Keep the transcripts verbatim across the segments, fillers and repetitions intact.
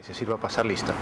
Que se sirva a pasar lista.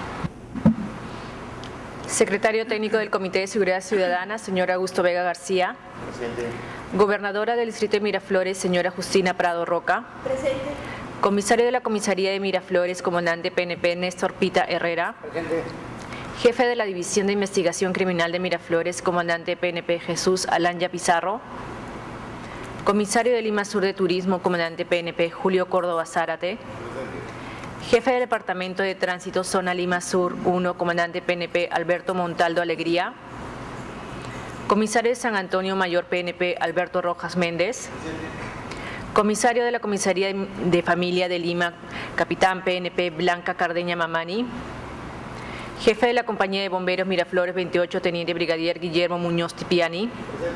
Secretario Técnico del Comité de Seguridad Ciudadana, señor Augusto Vega García. Presente. Gobernadora del Distrito de Miraflores, señora Justina Prado Roca. Presente. Comisario de la Comisaría de Miraflores, comandante P N P Néstor Pita Herrera. Presente. Jefe de la División de Investigación Criminal de Miraflores, comandante P N P Jesús Alanya Pizarro. Comisario de Lima Sur de Turismo, comandante P N P Julio Córdoba Zárate. Jefe del Departamento de Tránsito Zona Lima Sur uno, comandante P N P Alberto Montaldo Alegría. Comisario de San Antonio Mayor P N P Alberto Rojas Méndez. Comisario de la Comisaría de Familia de Lima, capitán P N P Blanca Cardeña Mamani. Jefe de la Compañía de Bomberos Miraflores veintiocho, teniente brigadier Guillermo Muñoz Tipiani.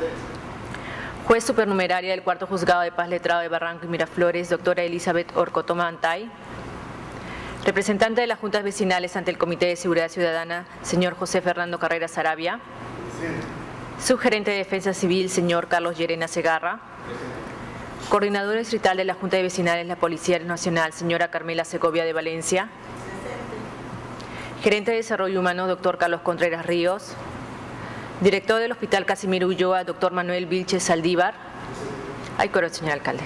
Juez supernumeraria del Cuarto Juzgado de Paz Letrado de Barranco y Miraflores, doctora Elizabeth Orcotoma Antay. Representante de las Juntas Vecinales ante el Comité de Seguridad Ciudadana, señor José Fernando Carrera Sarabia. Subgerente de Defensa Civil, señor Carlos Llerena Segarra. Coordinador distrital de la Junta de Vecinales de la Policía Nacional, señora Carmela Segovia de Valencia. Gerente de Desarrollo Humano, doctor Carlos Contreras Ríos. Director del Hospital Casimiro Ulloa, doctor Manuel Vilches Saldívar. Hay coro, señor alcalde.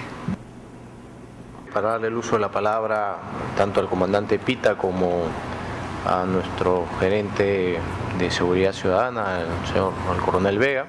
Para darle el uso de la palabra tanto al comandante Pita como a nuestro gerente de Seguridad Ciudadana, el señor el coronel Vega.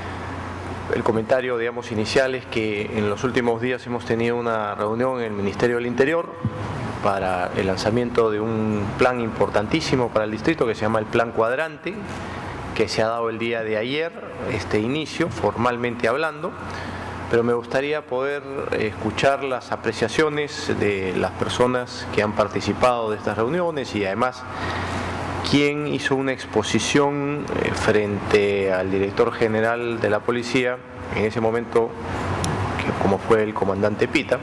El comentario, digamos, inicial es que en los últimos días hemos tenido una reunión en el Ministerio del Interior para el lanzamiento de un plan importantísimo para el distrito que se llama el Plan Cuadrante, que se ha dado el día de ayer, este inicio, formalmente hablando. Pero me gustaría poder escuchar las apreciaciones de las personas que han participado de estas reuniones y además quién hizo una exposición frente al director general de la policía, en ese momento, que como fue el comandante Pita.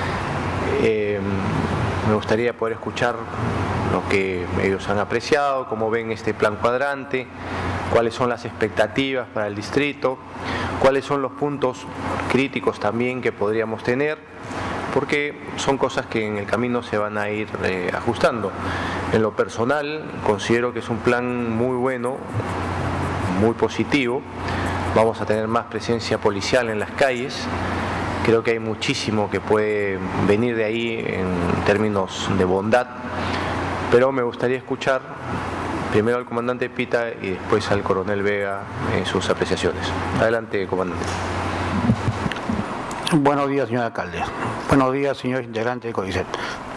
Eh, me gustaría poder escuchar lo que ellos han apreciado, cómo ven este plan cuadrante, cuáles son las expectativas para el distrito, cuáles son los puntos críticos también que podríamos tener, porque son cosas que en el camino se van a ir eh, ajustando. En lo personal, considero que es un plan muy bueno, muy positivo. Vamos a tener más presencia policial en las calles. Creo que hay muchísimo que puede venir de ahí en términos de bondad, pero me gustaría escuchar primero al comandante Pita y después al coronel Vega en sus apreciaciones. Adelante, comandante. Buenos días, señor alcalde. Buenos días, señor integrante del CODICET.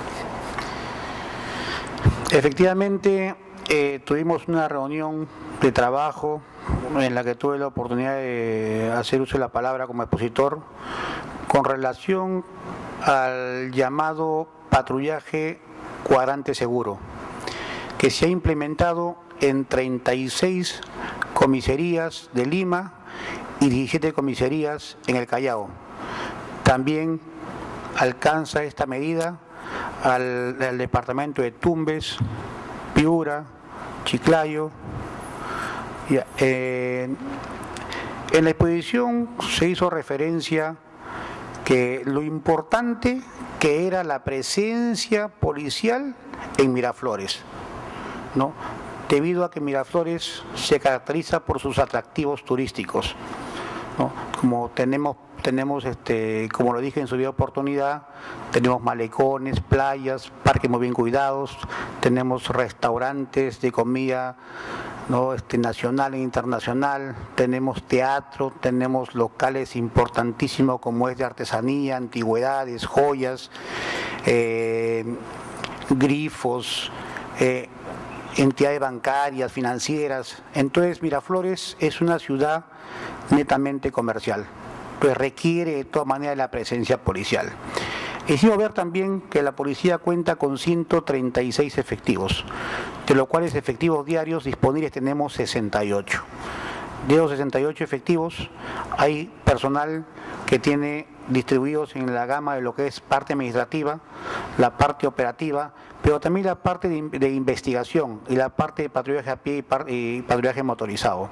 Efectivamente, eh, tuvimos una reunión de trabajo en la que tuve la oportunidad de hacer uso de la palabra como expositor con relación al llamado patrullaje cuadrante seguro, que se ha implementado en treinta y seis comisarías de Lima y diecisiete comisarías en el Callao. También alcanza esta medida al, al departamento de Tumbes, Piura, Chiclayo. Ya, eh, en la exposición se hizo referencia que lo importante que era la presencia policial en Miraflores, ¿no? Debido a que Miraflores se caracteriza por sus atractivos turísticos, ¿no? Como tenemos, tenemos este, como lo dije en su vida oportunidad, tenemos malecones, playas, parques muy bien cuidados, tenemos restaurantes de comida, ¿no? este, nacional e internacional, tenemos teatro, tenemos locales importantísimos como es de artesanía, antigüedades, joyas, eh, grifos, eh, entidades bancarias, financieras. Entonces Miraflores es una ciudad netamente comercial, pues requiere de todas maneras la presencia policial. Hicimos ver también que la policía cuenta con ciento treinta y seis efectivos, de los cuales efectivos diarios disponibles tenemos sesenta y ocho. De esos sesenta y ocho efectivos hay personal que tiene distribuidos en la gama de lo que es parte administrativa, la parte operativa, pero también la parte de, de investigación y la parte de patrullaje a pie y, par, y patrullaje motorizado.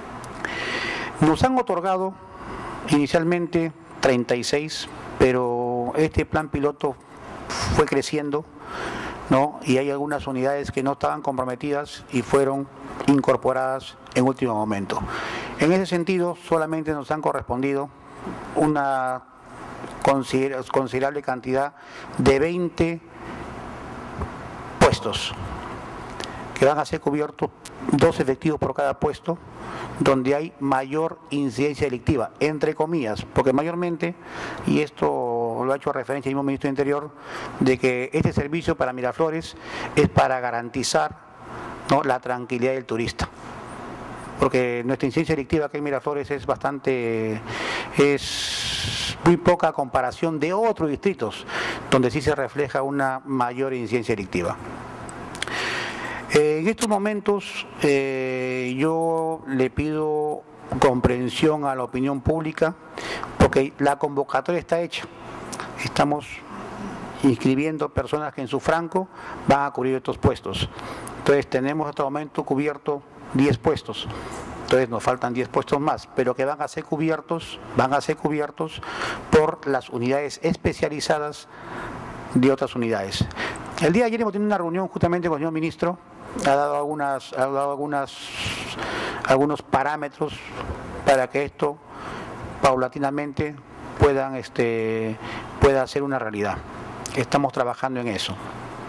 Nos han otorgado inicialmente treinta y seis, pero este plan piloto fue creciendo ¿no? Y hay algunas unidades que no estaban comprometidas y fueron incorporadas en último momento. En ese sentido, solamente nos han correspondido una considerable cantidad de veinte puestos, que van a ser cubiertos dos efectivos por cada puesto, donde hay mayor incidencia delictiva, entre comillas, porque mayormente, y esto lo ha hecho referencia el mismo Ministro de Interior, de que este servicio para Miraflores es para garantizar, ¿no?, la tranquilidad del turista. Porque nuestra incidencia delictiva aquí en Miraflores es bastante, es muy poca comparación de otros distritos, donde sí se refleja una mayor incidencia delictiva. Eh, en estos momentos eh, yo le pido comprensión a la opinión pública, porque la convocatoria está hecha. Estamos inscribiendo personas que en su franco van a cubrir estos puestos. Entonces tenemos hasta el momento cubierto diez puestos. Entonces nos faltan diez puestos más, pero que van a ser cubiertos, van a ser cubiertos por las unidades especializadas de otras unidades. El día de ayer hemos tenido una reunión justamente con el señor ministro, ha dado algunas, ha dado algunas, algunos parámetros para que esto paulatinamente puedan, este, pueda ser una realidad. Estamos trabajando en eso.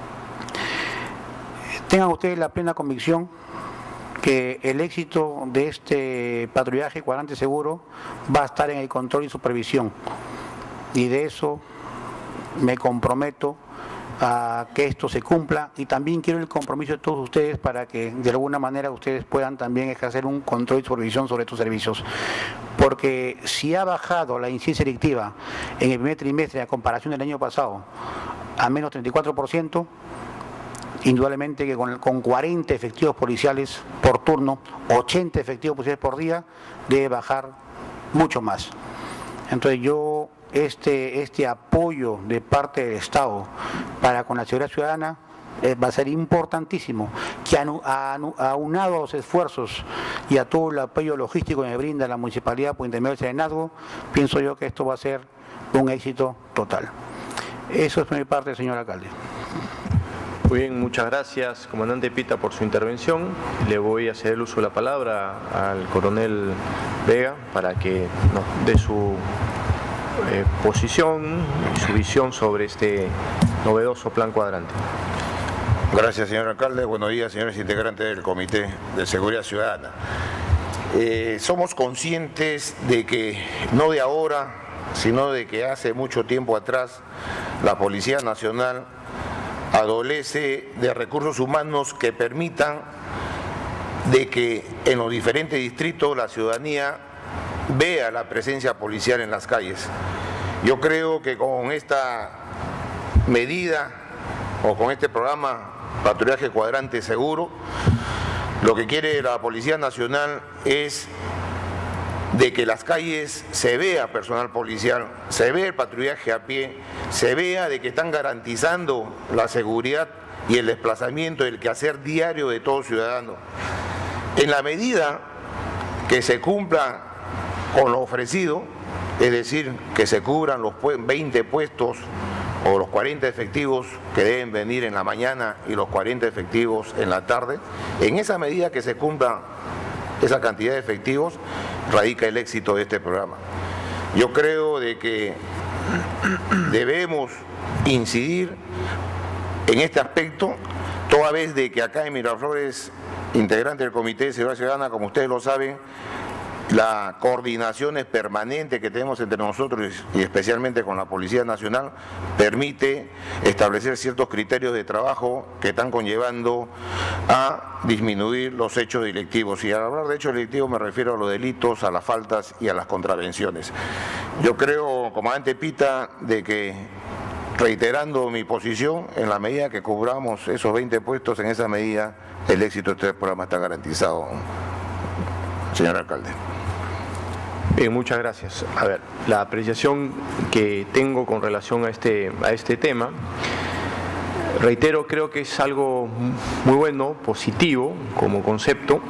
Tengan ustedes la plena convicción que el éxito de este patrullaje Cuadrante Seguro va a estar en el control y supervisión, y de eso me comprometo a que esto se cumpla, y también quiero el compromiso de todos ustedes para que de alguna manera ustedes puedan también ejercer un control y supervisión sobre estos servicios, porque si ha bajado la incidencia delictiva en el primer trimestre a comparación del año pasado a menos treinta y cuatro por ciento, indudablemente que con, con cuarenta efectivos policiales por turno, ochenta efectivos policiales por día, debe bajar mucho más. Entonces yo, este, este apoyo de parte del Estado para con la seguridad ciudadana eh, va a ser importantísimo, que aunado a los esfuerzos y a todo el apoyo logístico que me brinda la Municipalidad por intermedio del Serenazgo, pienso yo que esto va a ser un éxito total. Eso es por mi parte, señor alcalde. Muy bien, muchas gracias, comandante Pita, por su intervención. Le voy a ceder el uso de la palabra al coronel Vega para que nos dé su eh, posición y su visión sobre este novedoso plan Cuadrante. Gracias, señor alcalde. Buenos días, señores integrantes del Comité de Seguridad Ciudadana. Eh, somos conscientes de que no de ahora, sino de que hace mucho tiempo atrás la Policía Nacional adolece de recursos humanos que permitan de que en los diferentes distritos la ciudadanía vea la presencia policial en las calles. Yo creo que con esta medida o con este programa Patrullaje Cuadrante Seguro, lo que quiere la Policía Nacional es de que las calles se vea personal policial, se vea el patrullaje a pie, se vea de que están garantizando la seguridad y el desplazamiento, el quehacer diario de todo ciudadano. En la medida que se cumpla con lo ofrecido, es decir, que se cubran los veinte puestos o los cuarenta efectivos que deben venir en la mañana y los cuarenta efectivos en la tarde, en esa medida que se cumpla esa cantidad de efectivos, radica el éxito de este programa. Yo creo de que debemos incidir en este aspecto, toda vez de que acá en Miraflores, integrante del Comité de Seguridad Ciudadana, como ustedes lo saben, la coordinación es permanente que tenemos entre nosotros y especialmente con la Policía Nacional permite establecer ciertos criterios de trabajo que están conllevando a disminuir los hechos delictivos. Y al hablar de hechos delictivos me refiero a los delitos, a las faltas y a las contravenciones. Yo creo, comandante Pita, de que reiterando mi posición, en la medida que cubramos esos veinte puestos, en esa medida el éxito de este programa está garantizado, señor alcalde. Bien, muchas gracias. A ver, la apreciación que tengo con relación a este, a este tema, reitero, creo que es algo muy bueno, positivo como concepto.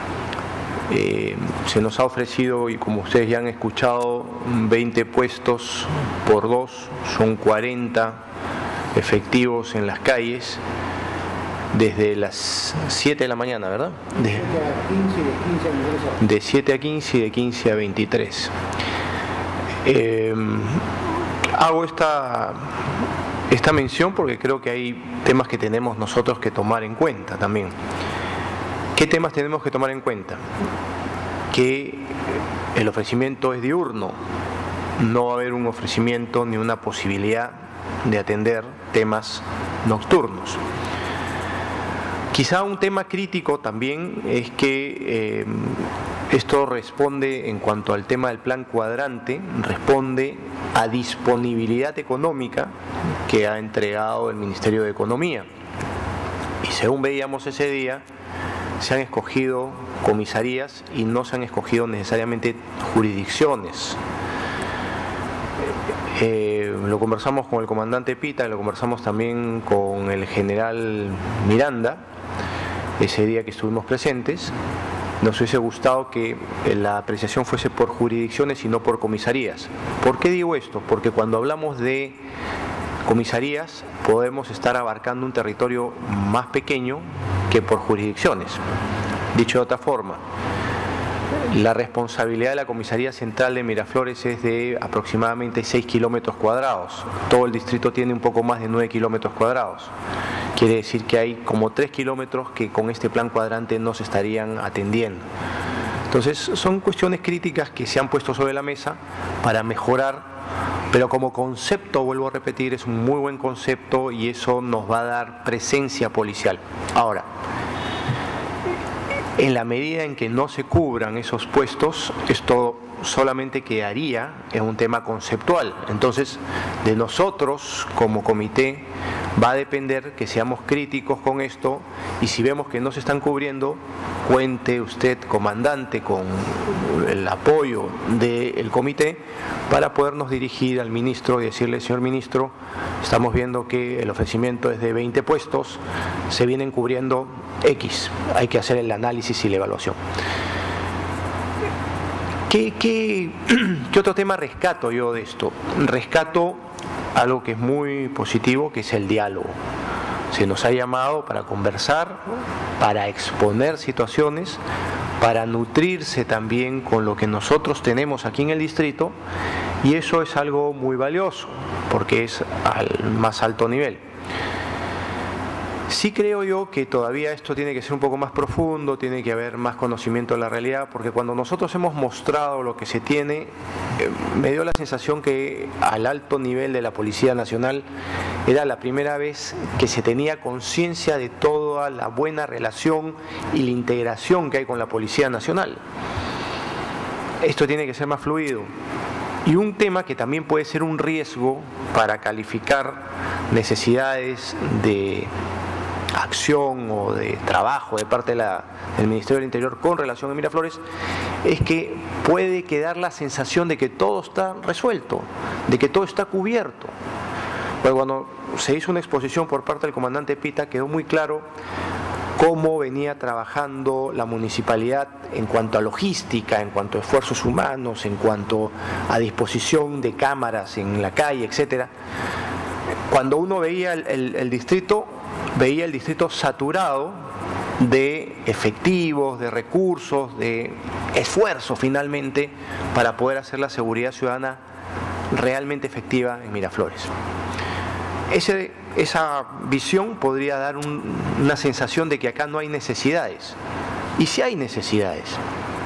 Eh, se nos ha ofrecido, y como ustedes ya han escuchado, veinte puestos por dos, son cuarenta efectivos en las calles desde las siete de la mañana, ¿verdad? De, de siete a quince y de quince a veintitrés. Eh, hago esta, esta mención porque creo que hay temas que tenemos nosotros que tomar en cuenta también. ¿Qué temas tenemos que tomar en cuenta? Que el ofrecimiento es diurno, no va a haber un ofrecimiento ni una posibilidad de atender temas nocturnos. Quizá un tema crítico también es que eh, esto responde, en cuanto al tema del plan cuadrante, responde a disponibilidad económica que ha entregado el Ministerio de Economía. Y según veíamos ese día, se han escogido comisarías y no se han escogido necesariamente jurisdicciones. Eh, lo conversamos con el comandante Pita, lo conversamos también con el general Miranda, ese día que estuvimos presentes. Nos hubiese gustado que la apreciación fuese por jurisdicciones y no por comisarías. ¿Por qué digo esto? Porque cuando hablamos de comisarías podemos estar abarcando un territorio más pequeño que por jurisdicciones. Dicho de otra forma, la responsabilidad de la Comisaría Central de Miraflores es de aproximadamente seis kilómetros cuadrados. Todo el distrito tiene un poco más de nueve kilómetros cuadrados. Quiere decir que hay como tres kilómetros que con este plan cuadrante no se estarían atendiendo. Entonces son cuestiones críticas que se han puesto sobre la mesa para mejorar, pero como concepto, vuelvo a repetir, es un muy buen concepto y eso nos va a dar presencia policial. Ahora, en la medida en que no se cubran esos puestos, esto solamente quedaría en un tema conceptual. Entonces, de nosotros como comité va a depender que seamos críticos con esto y si vemos que no se están cubriendo, cuente usted, comandante, con el apoyo del comité para podernos dirigir al ministro y decirle: señor ministro, estamos viendo que el ofrecimiento es de veinte puestos, se vienen cubriendo X, hay que hacer el análisis y la evaluación. ¿Qué, qué, qué otro tema rescato yo de esto? Rescato algo que es muy positivo, que es el diálogo. Se nos ha llamado para conversar, para exponer situaciones, para nutrirse también con lo que nosotros tenemos aquí en el distrito, y eso es algo muy valioso, porque es al más alto nivel. Sí creo yo que todavía esto tiene que ser un poco más profundo, tiene que haber más conocimiento de la realidad, porque cuando nosotros hemos mostrado lo que se tiene, eh, me dio la sensación que al alto nivel de la Policía Nacional era la primera vez que se tenía conciencia de toda la buena relación y la integración que hay con la Policía Nacional. Esto tiene que ser más fluido. Y un tema que también puede ser un riesgo para calificar necesidades de acción o de trabajo de parte de la, del Ministerio del Interior con relación a Miraflores, es que puede quedar la sensación de que todo está resuelto, de que todo está cubierto. Pues cuando se hizo una exposición por parte del comandante Pita, quedó muy claro cómo venía trabajando la municipalidad en cuanto a logística, en cuanto a esfuerzos humanos, en cuanto a disposición de cámaras en la calle, etcétera. Cuando uno veía el, el, el distrito, veía el distrito saturado de efectivos, de recursos, de esfuerzo finalmente para poder hacer la seguridad ciudadana realmente efectiva en Miraflores. Ese, esa visión podría dar un, una sensación de que acá no hay necesidades. Y sí hay necesidades.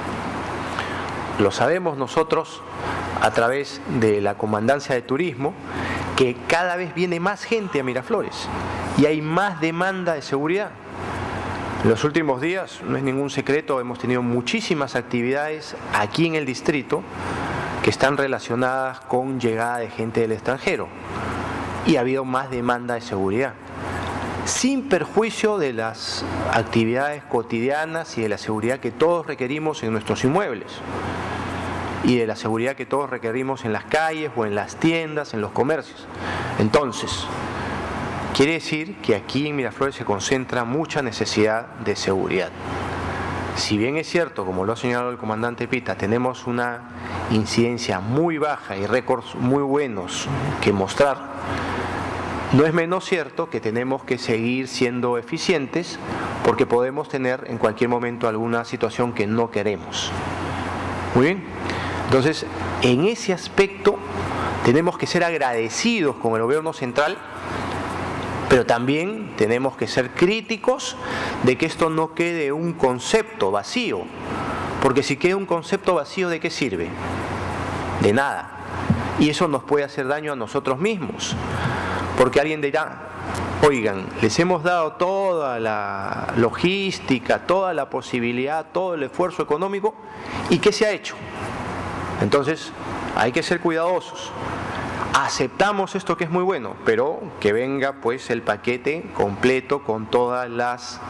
Lo sabemos nosotros a través de la Comandancia de Turismo, que cada vez viene más gente a Miraflores y hay más demanda de seguridad. En los últimos días, no es ningún secreto, hemos tenido muchísimas actividades aquí en el distrito que están relacionadas con llegada de gente del extranjero y ha habido más demanda de seguridad, sin perjuicio de las actividades cotidianas y de la seguridad que todos requerimos en nuestros inmuebles y de la seguridad que todos requerimos en las calles o en las tiendas, en los comercios. Entonces, quiere decir que aquí en Miraflores se concentra mucha necesidad de seguridad. Si bien es cierto, como lo ha señalado el comandante Pita, tenemos una incidencia muy baja y récords muy buenos que mostrar, no es menos cierto que tenemos que seguir siendo eficientes porque podemos tener en cualquier momento alguna situación que no queremos. Muy bien. Entonces, en ese aspecto tenemos que ser agradecidos con el gobierno central, pero también tenemos que ser críticos de que esto no quede un concepto vacío, porque si queda un concepto vacío, ¿de qué sirve? De nada. Y eso nos puede hacer daño a nosotros mismos, porque alguien dirá, oigan, les hemos dado toda la logística, toda la posibilidad, todo el esfuerzo económico, ¿y qué se ha hecho? Entonces, hay que ser cuidadosos. Aceptamos esto que es muy bueno, pero que venga pues el paquete completo con todas las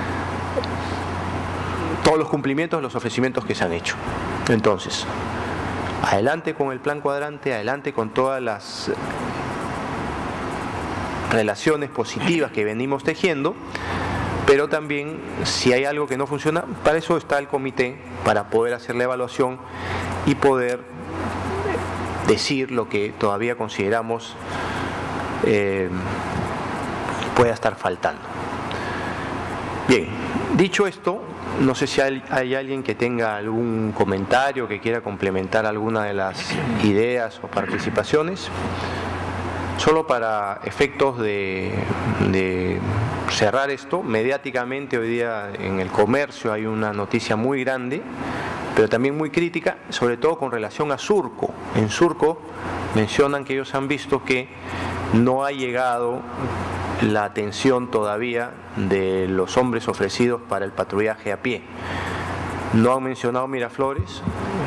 todos los cumplimientos, los ofrecimientos que se han hecho. Entonces, adelante con el plan cuadrante, adelante con todas las relaciones positivas que venimos tejiendo, pero también si hay algo que no funciona, para eso está el comité, para poder hacer la evaluación y poder decir lo que todavía consideramos eh, pueda estar faltando. Bien, dicho esto, no sé si hay, hay alguien que tenga algún comentario, que quiera complementar alguna de las ideas o participaciones. Solo para efectos de, de cerrar esto, mediáticamente hoy día en el comercio hay una noticia muy grande, pero también muy crítica, sobre todo con relación a Surco. En Surco mencionan que ellos han visto que no ha llegado la atención todavía de los hombres ofrecidos para el patrullaje a pie. No han mencionado Miraflores,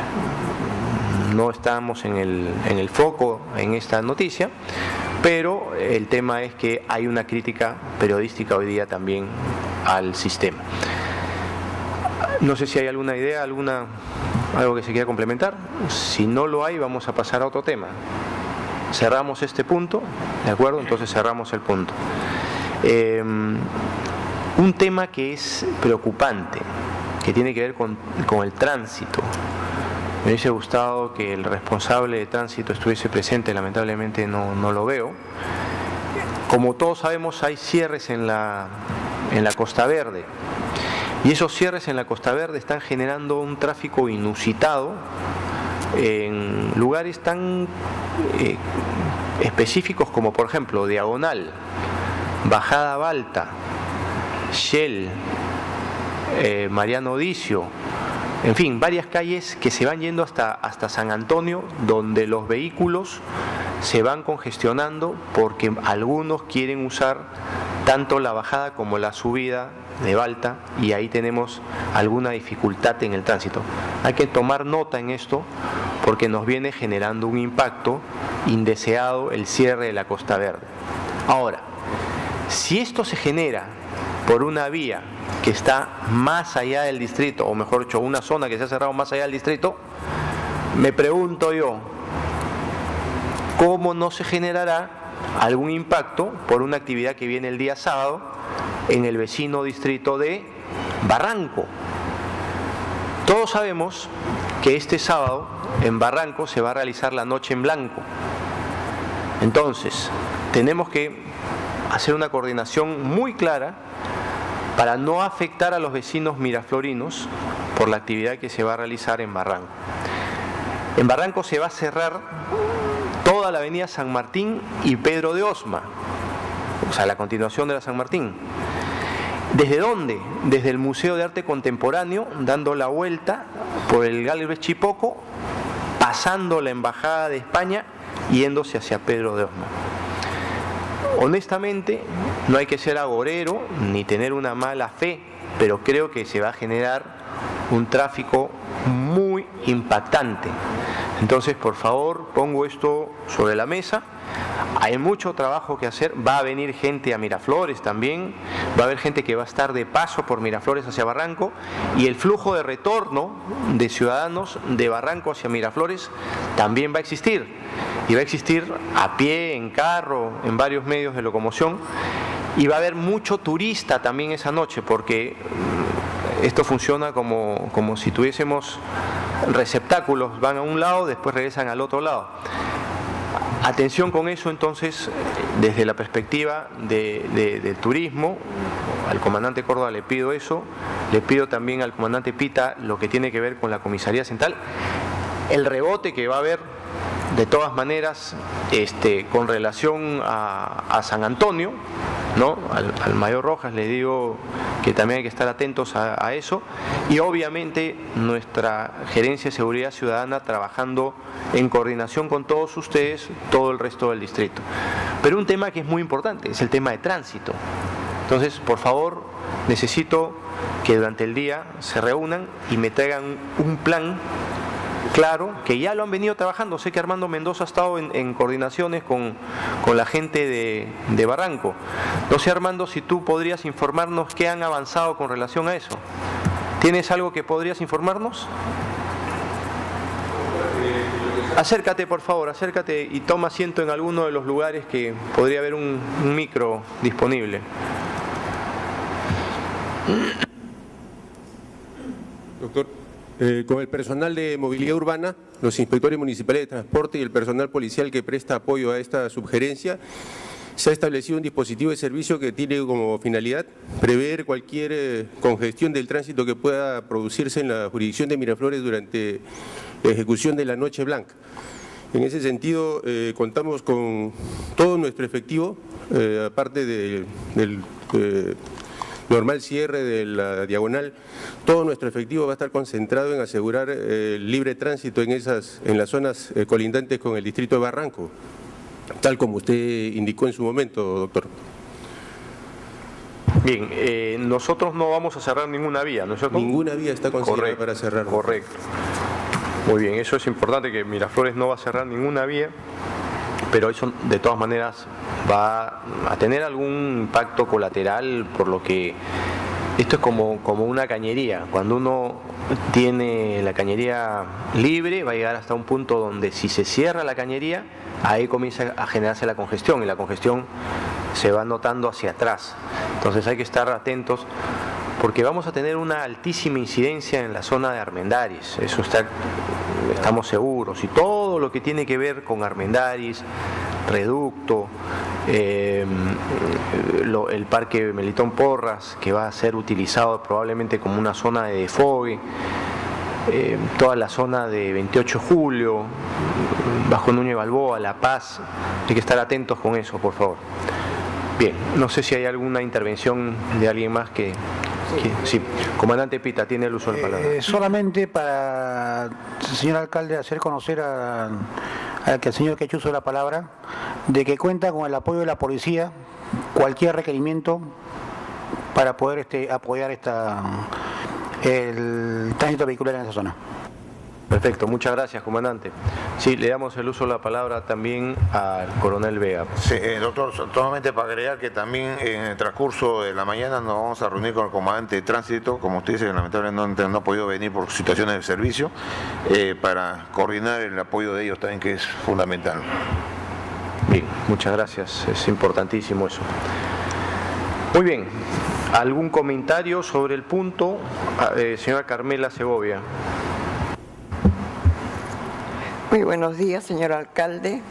no estamos en el, en el foco en esta noticia, pero el tema es que hay una crítica periodística hoy día también al sistema. No sé si hay alguna idea, alguna, algo que se quiera complementar. Si no lo hay, vamos a pasar a otro tema. Cerramos este punto, ¿de acuerdo? Entonces cerramos el punto. Eh, un tema que es preocupante, que tiene que ver con, con el tránsito. Me hubiese gustado que el responsable de tránsito estuviese presente, lamentablemente no, no lo veo. Como todos sabemos, hay cierres en la, en la Costa Verde. Y esos cierres en la Costa Verde están generando un tráfico inusitado en lugares tan eh, específicos como, por ejemplo, Diagonal, Bajada Balta, Shell, eh, Mariano Dicio, en fin, varias calles que se van yendo hasta, hasta San Antonio, donde los vehículos se van congestionando porque algunos quieren usar tanto la bajada como la subida de Balta, y ahí tenemos alguna dificultad en el tránsito. Hay que tomar nota en esto porque nos viene generando un impacto indeseado el cierre de la Costa Verde. Ahora, si esto se genera por una vía que está más allá del distrito, o mejor dicho, una zona que se ha cerrado más allá del distrito, me pregunto yo, ¿cómo no se generará algún impacto por una actividad que viene el día sábado en el vecino distrito de Barranco? Todos sabemos que este sábado en Barranco se va a realizar la Noche en Blanco. Entonces, tenemos que hacer una coordinación muy clara para no afectar a los vecinos miraflorinos por la actividad que se va a realizar en Barranco. En Barranco se va a cerrar toda la avenida San Martín y Pedro de Osma, o sea, la continuación de la San Martín. ¿Desde dónde? Desde el Museo de Arte Contemporáneo, dando la vuelta por el Galvez Chipoco, pasando la Embajada de España, yéndose hacia Pedro de Osma. Honestamente, no hay que ser agorero ni tener una mala fe, pero creo que se va a generar un tráfico muy impactante. Entonces, por favor, pongo esto sobre la mesa. Hay mucho trabajo que hacer. Va a venir gente a Miraflores también. Va a haber gente que va a estar de paso por Miraflores hacia Barranco. Y el flujo de retorno de ciudadanos de Barranco hacia Miraflores también va a existir. Y va a existir a pie, en carro, en varios medios de locomoción. Y va a haber mucho turista también esa noche, porque esto funciona como, como si tuviésemos receptáculos, van a un lado, después regresan al otro lado. Atención con eso, entonces, desde la perspectiva de, de, de turismo, al comandante Córdoba le pido eso, le pido también al comandante Pita lo que tiene que ver con la comisaría central, el rebote que va a haber de todas maneras este, con relación a, a San Antonio, ¿no? Al, al mayor Rojas le digo que también hay que estar atentos a, a eso, y obviamente nuestra Gerencia de Seguridad Ciudadana trabajando en coordinación con todos ustedes, todo el resto del distrito. Pero un tema que es muy importante es el tema de tránsito. Entonces, por favor, necesito que durante el día se reúnan y me traigan un plan claro, que ya lo han venido trabajando. Sé que Armando Mendoza ha estado en, en coordinaciones con, con la gente de, de Barranco. No sé, Armando, si tú podrías informarnos qué han avanzado con relación a eso. ¿Tienes algo que podrías informarnos? Acércate, por favor, acércate y toma asiento en alguno de los lugares que podría haber un, un micro disponible. Doctor, eh, con el personal de movilidad urbana, los inspectores municipales de transporte y el personal policial que presta apoyo a esta subgerencia, se ha establecido un dispositivo de servicio que tiene como finalidad prever cualquier eh, congestión del tránsito que pueda producirse en la jurisdicción de Miraflores durante la ejecución de la Noche Blanca. En ese sentido, eh, contamos con todo nuestro efectivo, eh, aparte de, del eh, normal cierre de la diagonal, todo nuestro efectivo va a estar concentrado en asegurar eh, el libre tránsito en, esas, en las zonas eh, colindantes con el distrito de Barranco, tal como usted indicó en su momento, doctor. Bien, eh, nosotros no vamos a cerrar ninguna vía, ¿no es cierto? Ninguna vía está considerada para cerrar. Correcto. Muy bien, eso es importante, que Miraflores no va a cerrar ninguna vía, pero eso de todas maneras va a tener algún impacto colateral, por lo que esto es como, como una cañería. Cuando uno tiene la cañería libre, va a llegar hasta un punto donde si se cierra la cañería, ahí comienza a generarse la congestión, y la congestión se va notando hacia atrás. Entonces hay que estar atentos, porque vamos a tener una altísima incidencia en la zona de Armendáriz, eso está, estamos seguros, y todo lo que tiene que ver con Armendáriz, Reducto, eh, lo, el parque Melitón Porras, que va a ser utilizado probablemente como una zona de desfogue, eh, toda la zona de veintiocho de julio, Bajo Núñez Balboa, La Paz, hay que estar atentos con eso, por favor. Bien, no sé si hay alguna intervención de alguien más que... que sí, comandante Pita, tiene el uso de la palabra. Eh, solamente para, señor alcalde, hacer conocer a, a que el señor que ha hecho uso de la palabra, de que cuenta con el apoyo de la policía, cualquier requerimiento para poder este, apoyar esta, el tránsito vehicular en esa zona. Perfecto, muchas gracias, comandante. Sí, le damos el uso de la palabra también al coronel Vega. Sí, eh, doctor, solamente para agregar que también en el transcurso de la mañana nos vamos a reunir con el comandante de tránsito, como usted dice, que lamentablemente no, no ha podido venir por situaciones de servicio, eh, para coordinar el apoyo de ellos también, que es fundamental. Bien, muchas gracias, es importantísimo eso. Muy bien, ¿algún comentario sobre el punto? Eh, señora Carmela Segovia. Muy buenos días, señor alcalde,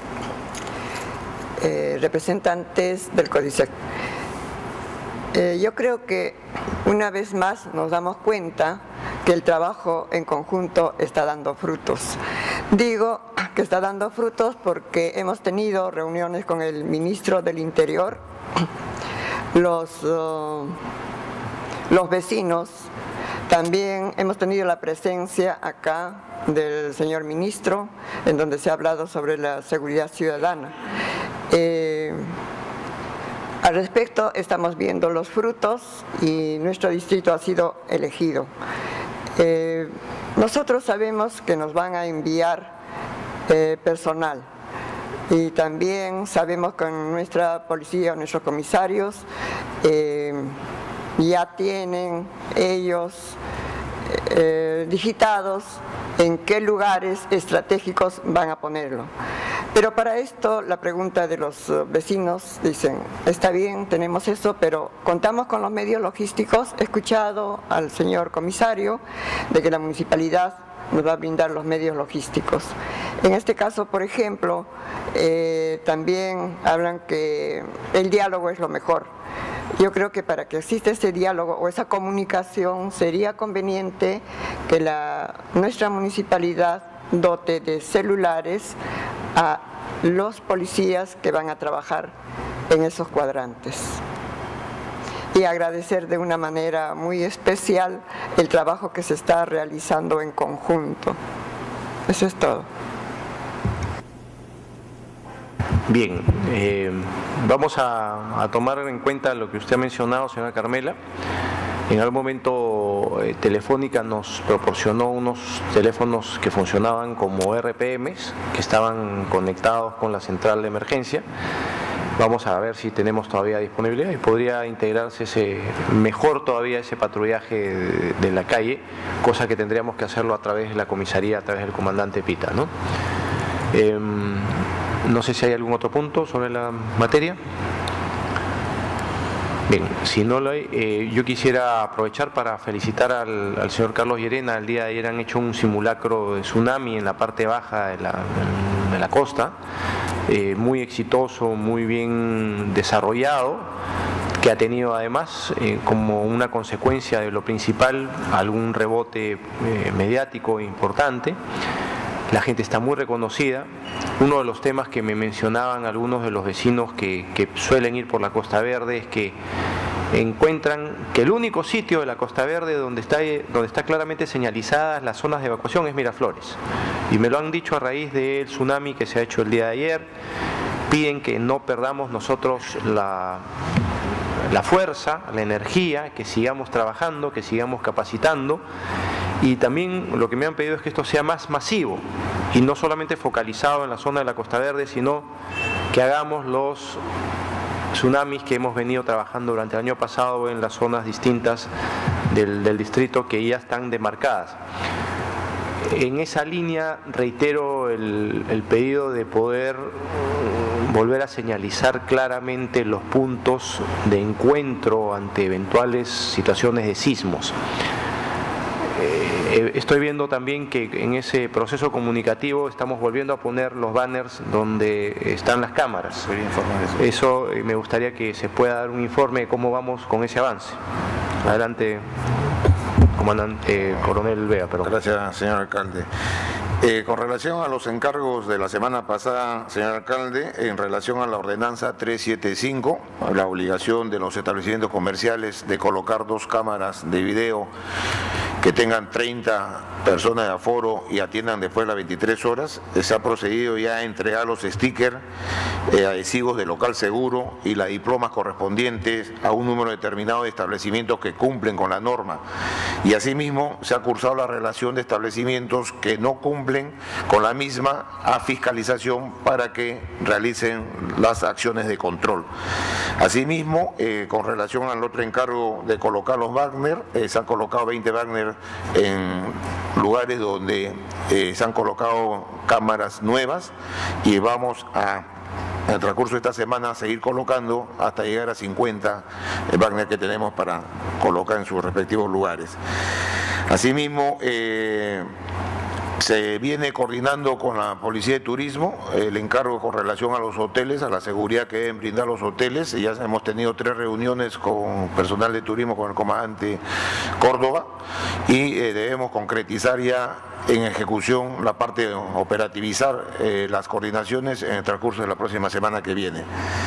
eh, representantes del CODISEC. Eh, yo creo que una vez más nos damos cuenta que el trabajo en conjunto está dando frutos. Digo que está dando frutos porque hemos tenido reuniones con el ministro del Interior, los, uh, los vecinos. También hemos tenido la presencia acá del señor ministro, en donde se ha hablado sobre la seguridad ciudadana. Eh, al respecto, estamos viendo los frutos y nuestro distrito ha sido elegido. Eh, nosotros sabemos que nos van a enviar eh, personal, y también sabemos que nuestra policía, nuestros comisarios, eh, ya tienen ellos eh, digitados en qué lugares estratégicos van a ponerlo. Pero para esto la pregunta de los vecinos, dicen, está bien, tenemos eso, pero contamos con los medios logísticos. He escuchado al señor comisario de que la municipalidad nos va a brindar los medios logísticos. En este caso, por ejemplo, Eh, también hablan que el diálogo es lo mejor. Yo creo que para que exista ese diálogo o esa comunicación sería conveniente que la, nuestra municipalidad dote de celulares a los policías que van a trabajar en esos cuadrantes. Y agradecer de una manera muy especial el trabajo que se está realizando en conjunto. Eso es todo. Bien, eh, vamos a, a tomar en cuenta lo que usted ha mencionado, señora Carmela. En algún momento eh, Telefónica nos proporcionó unos teléfonos que funcionaban como R P Ms, que estaban conectados con la central de emergencia. Vamos a ver si tenemos todavía disponibilidad y podría integrarse ese, mejor todavía ese patrullaje de, de la calle, cosa que tendríamos que hacerlo a través de la comisaría, a través del comandante Pita, ¿no? Eh, no sé si hay algún otro punto sobre la materia. Bien, si no lo hay, eh, yo quisiera aprovechar para felicitar al, al señor Carlos Llerena. El día de ayer han hecho un simulacro de tsunami en la parte baja de la, de la costa, eh, muy exitoso, muy bien desarrollado, que ha tenido además eh, como una consecuencia de lo principal algún rebote eh, mediático importante. La gente está muy reconocida. Uno de los temas que me mencionaban algunos de los vecinos que, que suelen ir por la Costa Verde es que encuentran que el único sitio de la Costa Verde donde está, donde está claramente señalizadas las zonas de evacuación es Miraflores. Y me lo han dicho a raíz del tsunami que se ha hecho el día de ayer. Piden que no perdamos nosotros la, la fuerza, la energía, que sigamos trabajando, que sigamos capacitando. Y también lo que me han pedido es que esto sea más masivo y no solamente focalizado en la zona de la Costa Verde, sino que hagamos los tsunamis que hemos venido trabajando durante el año pasado en las zonas distintas del, del distrito que ya están demarcadas. En esa línea reitero el, el pedido de poder volver a señalizar claramente los puntos de encuentro ante eventuales situaciones de sismos. Eh, estoy viendo también que en ese proceso comunicativo estamos volviendo a poner los banners donde están las cámaras. Eso, eso eh, me gustaría que se pueda dar un informe de cómo vamos con ese avance. Adelante, comandante, eh, coronel Vega. Perdón. Gracias, señor alcalde. Eh, con relación a los encargos de la semana pasada, señor alcalde, en relación a la ordenanza trescientos setenta y cinco, la obligación de los establecimientos comerciales de colocar dos cámaras de video que tengan treinta personas de aforo y atiendan después de las veintitrés horas, se ha procedido ya a entregar los stickers eh, adhesivos de local seguro y las diplomas correspondientes a un número determinado de establecimientos que cumplen con la norma. Y asimismo se ha cursado la relación de establecimientos que no cumplen con la misma a fiscalización para que realicen las acciones de control. Asimismo, eh, con relación al otro encargo de colocar los Wagner, eh, se han colocado veinte Wagner en lugares donde eh, se han colocado cámaras nuevas y vamos a, en el transcurso de esta semana, a seguir colocando hasta llegar a cincuenta Wagner que tenemos para colocar en sus respectivos lugares. Asimismo, eh, se viene coordinando con la Policía de Turismo el encargo con relación a los hoteles, a la seguridad que deben brindar los hoteles. Ya hemos tenido tres reuniones con personal de turismo, con el comandante Córdoba, y eh, debemos concretizar ya en ejecución la parte de operativizar eh, las coordinaciones en el transcurso de la próxima semana que viene.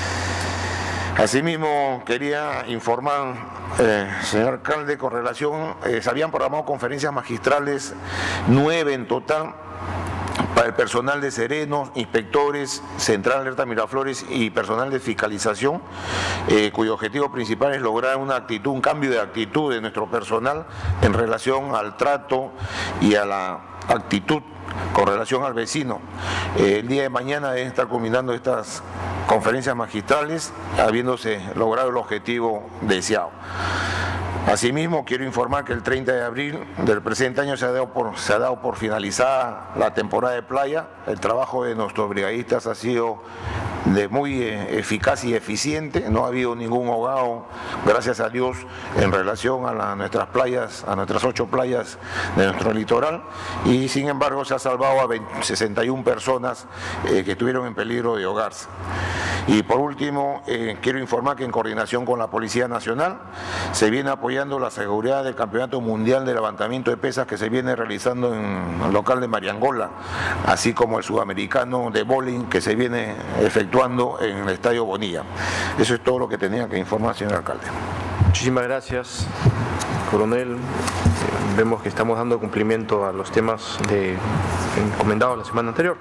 Asimismo, quería informar, eh, señor alcalde, con relación, eh, se habían programado conferencias magistrales, nueve en total, para el personal de Serenos, inspectores, Central Alerta Miraflores y personal de fiscalización, eh, cuyo objetivo principal es lograr una actitud, un cambio de actitud de nuestro personal en relación al trato y a la actitud con relación al vecino. Eh, el día de mañana deben estar culminando estas conferencias magistrales, habiéndose logrado el objetivo deseado. Asimismo, quiero informar que el treinta de abril del presente año se ha dado por, se ha dado por finalizada la temporada de playa. El trabajo de nuestros brigadistas ha sido de muy eh, eficaz y eficiente. No ha habido ningún ahogado, gracias a Dios, en relación a la, nuestras playas, a nuestras ocho playas de nuestro litoral, y sin embargo se ha salvado a veinte, sesenta y una personas eh, que estuvieron en peligro de ahogarse. Y por último, eh, quiero informar que en coordinación con la Policía Nacional se viene apoyando la seguridad del Campeonato Mundial de Levantamiento de Pesas que se viene realizando en el local de Mariangola, así como el sudamericano de bowling que se viene efectuando en el Estadio Bonilla. Eso es todo lo que tenía que informar, señor alcalde. Muchísimas gracias, coronel. Vemos que estamos dando cumplimiento a los temas de, encomendados la semana anterior.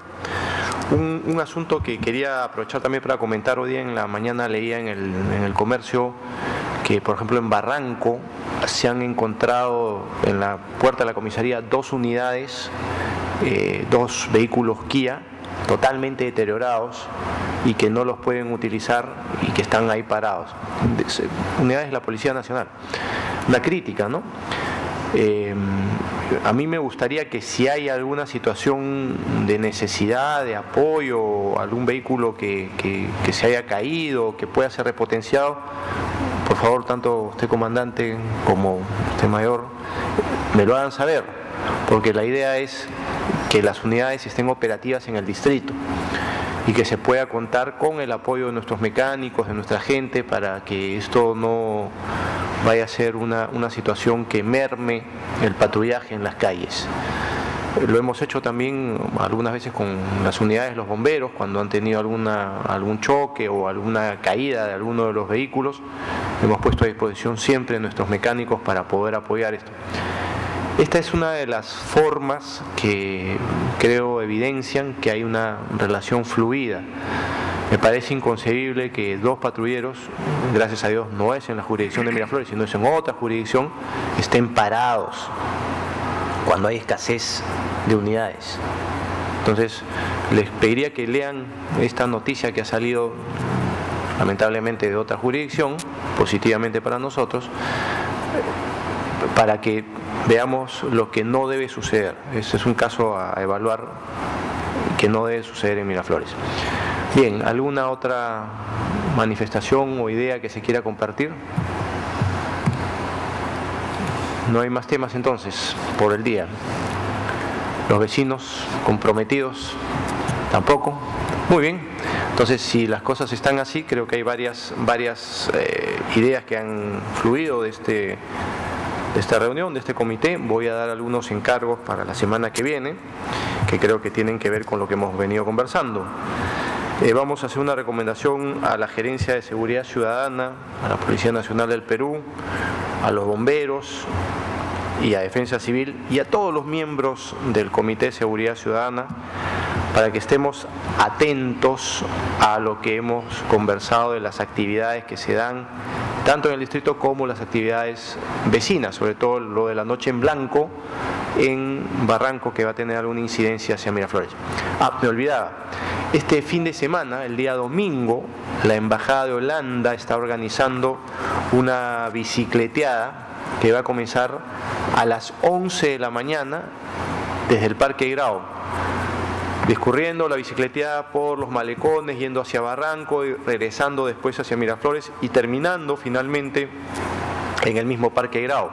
Un, un asunto que quería aprovechar también para comentar: hoy día en la mañana leía en el, en el comercio que, por ejemplo, en Barranco se han encontrado en la puerta de la comisaría dos unidades, eh, dos vehículos Kia totalmente deteriorados y que no los pueden utilizar y que están ahí parados. Unidades de la Policía Nacional. Una crítica, ¿no? Eh, a mí me gustaría que si hay alguna situación de necesidad, de apoyo, algún vehículo que, que, que se haya caído, que pueda ser repotenciado, por favor, tanto usted comandante como usted mayor, me lo hagan saber, porque la idea es que las unidades estén operativas en el distrito y que se pueda contar con el apoyo de nuestros mecánicos, de nuestra gente, para que esto no vaya a ser una, una situación que merme el patrullaje en las calles. Lo hemos hecho también algunas veces con las unidades de los bomberos, cuando han tenido alguna, algún choque o alguna caída de alguno de los vehículos. Hemos puesto a disposición siempre nuestros mecánicos para poder apoyar esto. Esta es una de las formas que creo evidencian que hay una relación fluida. Me parece inconcebible que dos patrulleros, gracias a Dios no es en la jurisdicción de Miraflores, sino es en otra jurisdicción, estén parados cuando hay escasez de unidades. Entonces, les pediría que lean esta noticia que ha salido lamentablemente de otra jurisdicción, positivamente para nosotros, para que veamos lo que no debe suceder. Este es un caso a evaluar que no debe suceder en Miraflores. Bien, ¿alguna otra manifestación o idea que se quiera compartir? No hay más temas entonces por el día. Los vecinos comprometidos tampoco. Muy bien. Entonces, si las cosas están así, creo que hay varias, varias eh, ideas que han fluido de este de esta reunión, de este comité. Voy a dar algunos encargos para la semana que viene, que creo que tienen que ver con lo que hemos venido conversando. Eh, vamos a hacer una recomendación a la Gerencia de Seguridad Ciudadana, a la Policía Nacional del Perú, a los bomberos y a Defensa Civil y a todos los miembros del Comité de Seguridad Ciudadana para que estemos atentos a lo que hemos conversado de las actividades que se dan tanto en el distrito como las actividades vecinas, sobre todo lo de la noche en blanco en Barranco, que va a tener alguna incidencia hacia Miraflores. Ah, me olvidaba, este fin de semana, el día domingo, la Embajada de Holanda está organizando una bicicleteada que va a comenzar a las once de la mañana desde el Parque Grau, discurriendo la bicicleteada por los malecones, yendo hacia Barranco y regresando después hacia Miraflores y terminando finalmente en el mismo Parque Grau.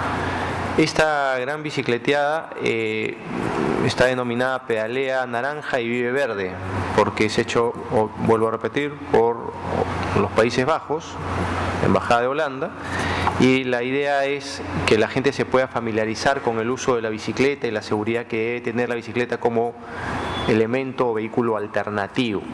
Esta gran bicicleteada eh, está denominada Pedalea Naranja y Vive Verde, porque es hecho, o, vuelvo a repetir, por los Países Bajos, la Embajada de Holanda, y la idea es que la gente se pueda familiarizar con el uso de la bicicleta y la seguridad que debe tener la bicicleta como elemento o vehículo alternativo.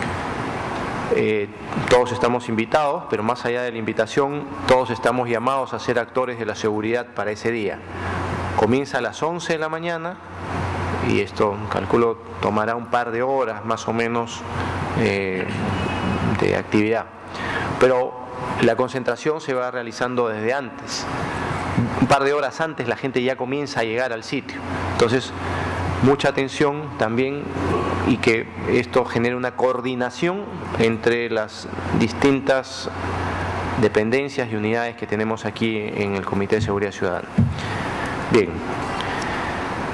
Eh, todos estamos invitados, pero más allá de la invitación, todos estamos llamados a ser actores de la seguridad para ese día. Comienza a las once de la mañana y esto, calculo, tomará un par de horas más o menos eh, de actividad. Pero la concentración se va realizando desde antes. Un par de horas antes la gente ya comienza a llegar al sitio. Entonces, mucha atención también y que esto genere una coordinación entre las distintas dependencias y unidades que tenemos aquí en el Comité de Seguridad Ciudadana. Bien,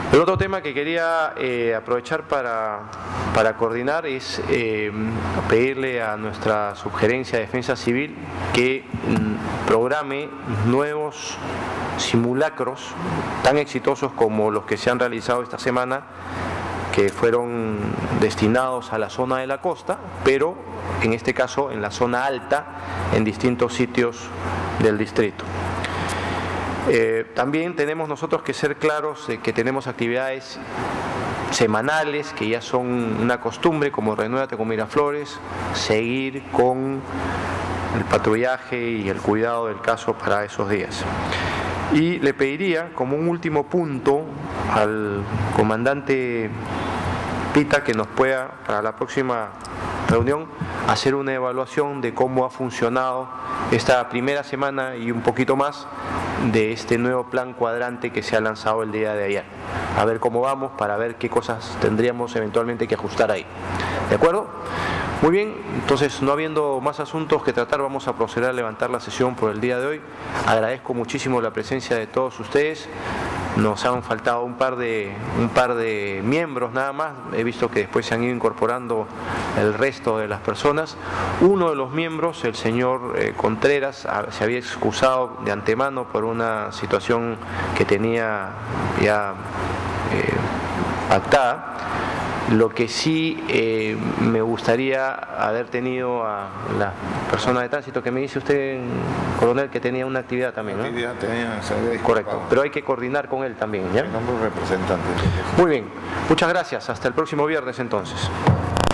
El otro tema que quería eh, aprovechar para, para coordinar es eh, pedirle a nuestra Subgerencia de Defensa Civil que mm, programe nuevos simulacros tan exitosos como los que se han realizado esta semana, que fueron destinados a la zona de la costa, pero en este caso en la zona alta, en distintos sitios del distrito. Eh, también tenemos nosotros que ser claros de que tenemos actividades semanales que ya son una costumbre, como Renuévate con Miraflores, seguir con el patrullaje y el cuidado del caso para esos días. Y le pediría como un último punto al comandante Pita que nos pueda, para la próxima reunión, hacer una evaluación de cómo ha funcionado esta primera semana y un poquito más de este nuevo plan cuadrante que se ha lanzado el día de ayer. A ver cómo vamos, para ver qué cosas tendríamos eventualmente que ajustar ahí. ¿De acuerdo? Muy bien, entonces no habiendo más asuntos que tratar, vamos a proceder a levantar la sesión por el día de hoy. Agradezco muchísimo la presencia de todos ustedes. Nos han faltado un par de un par de miembros nada más. He visto que después se han ido incorporando el resto de las personas. Uno de los miembros, el señor eh, Contreras, se había excusado de antemano por una situación que tenía ya eh, pactada. Lo que sí eh, me gustaría haber tenido a la persona de tránsito que me dice usted, coronel, que tenía una actividad también, ¿no? Actividad tenía, se había Correcto, pero hay que coordinar con él también, ¿ya? El nombre representante. Muy bien, muchas gracias, hasta el próximo viernes entonces.